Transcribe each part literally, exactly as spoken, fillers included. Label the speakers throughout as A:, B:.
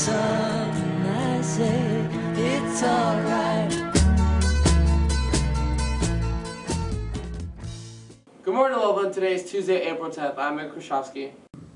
A: something I say, it's alright.
B: Good morning, Loveland. Today is Tuesday, April tenth. I'm Mick Krzyzewski.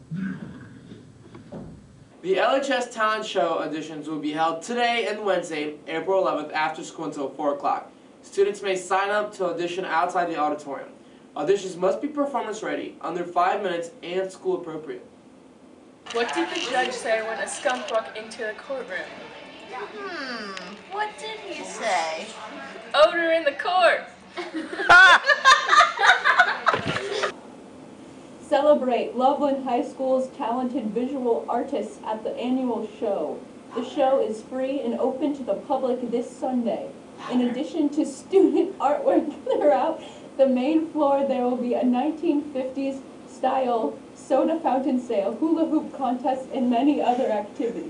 B: The L H S Talent Show auditions will be held today and Wednesday, April eleventh, after school until four o'clock. Students may sign up to audition outside the auditorium. Auditions must be performance ready, under five minutes, and school appropriate.
C: What did the judge say when a skunk walked into the courtroom?
D: Hmm, what did he say?
C: Odor in the court!
E: Celebrate Loveland High School's talented visual artists at the annual show. The show is free and open to the public this Sunday. In addition to student artwork throughout the main floor, there will be a nineteen fifties style soda fountain sale, hula hoop contest, and many other activities.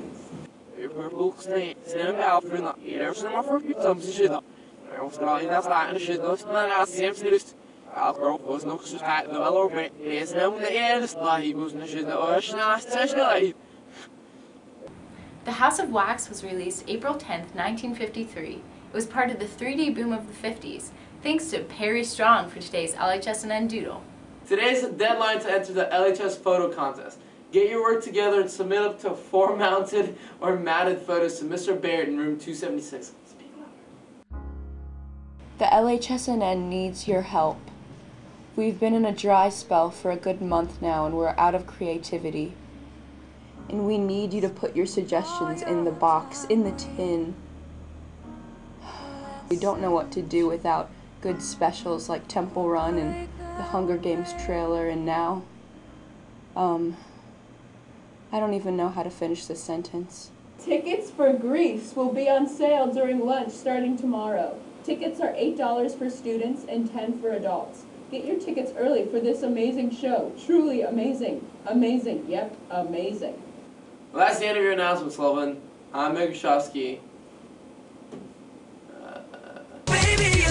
F: The House of Wax was released April tenth, nineteen fifty-three. It was part of the three D boom of the fifties, thanks to Perry Strong for today's L H S N N Doodle.
B: Today is the deadline to enter the L H S photo contest. Get your work together and submit up to four mounted or matted photos to Mister Barrett in room two seventy-six. Speak louder.
G: The L H S N N needs your help. We've been in a dry spell for a good month now and we're out of creativity. And we need you to put your suggestions in the box, in the tin. We don't know what to do without good specials like Temple Run and the Hunger Games trailer, and now, um, I don't even know how to finish this sentence.
E: Tickets for Grease will be on sale during lunch starting tomorrow. Tickets are eight dollars for students and ten dollars for adults. Get your tickets early for this amazing show. Truly amazing. Amazing. Yep, amazing.
B: Well, that's the end of your announcements, Loveland. I'm Mick Krzyzewski. Uh,
A: Baby,